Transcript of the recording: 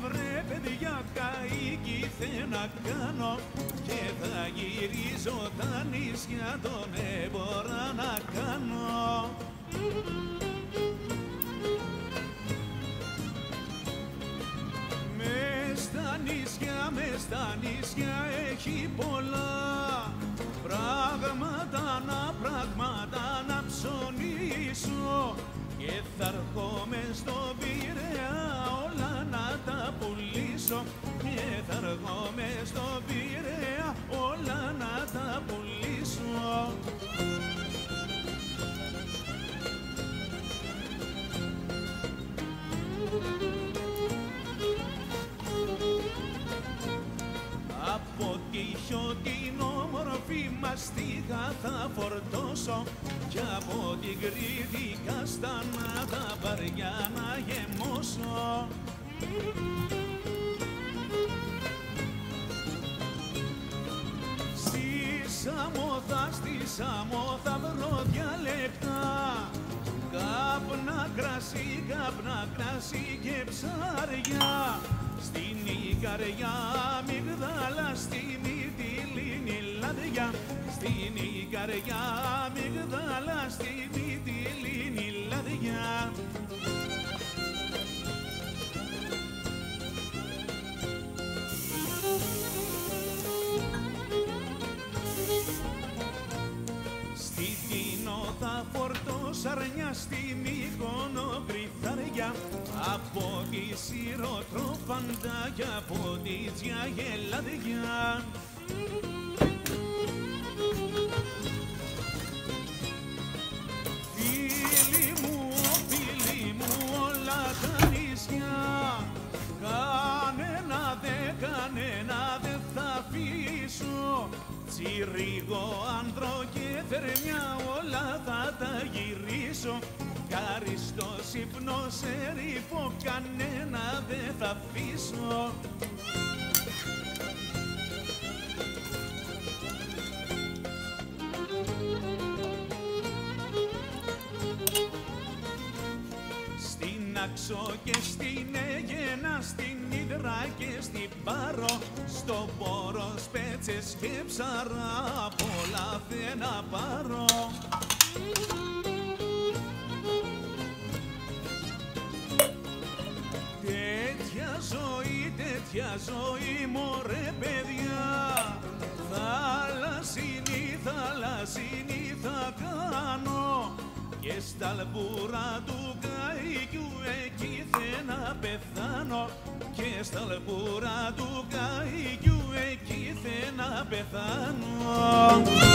βρε παιδιά καήκηθε να κάνω και θα γυρίζω τα νησιά τον έμπορα να κάνω. Μες στα νησιά έχει πολλά πράγματα να ψωνίσω και θα έρχομαι στο Πειραιά όλα να τα πουλήσω και θα έρχομαι στο Πειραιά όλα να τα πουλήσω. Από τη χιωτήν όμορφη μαστίγα θα φορτώσω κι από την Κρήτη καστανά τα βαριά να γεμώσω. Στη Σάμο θα βρω διαλεκτά κάπνα κρασί και ψάρια. Στην Ικαριά μυγδάλα, στη Μυτιλήνη λαδιά. Στην Ικαριά μυγδάλα, στη Μυτιλήνη λαδιά. Στη Τίνο θα φορτώσω αρνιά, στη Μύκονο κρυθαριά. Από τη Σύρο τροφαντάκια, από τη Τζιαγελαδιά. Φίλοι μου όλα τα νησιά, κανένα δε θα αφήσω. Τσιρίγο, άνδρο και θερμιά όλα θα τα γυρίσω. Καριστός ύπνος ερήπο κανένα δε θα αφήσω. Στην Άξο και στην Αίγαινα, στην Ύδρα και στην Πάρο, στο Πόρο σπέτσες και ψαρά, πολλά θε να πάρω. Τέτοια ζωή μωρέ παιδιά, θαλασσινή θα κάνω και στα αλμπούρα του καΐκιου εκεί θε να πεθάνω και στα αλμπούρα του καΐκιου εκεί θε να πεθάνω.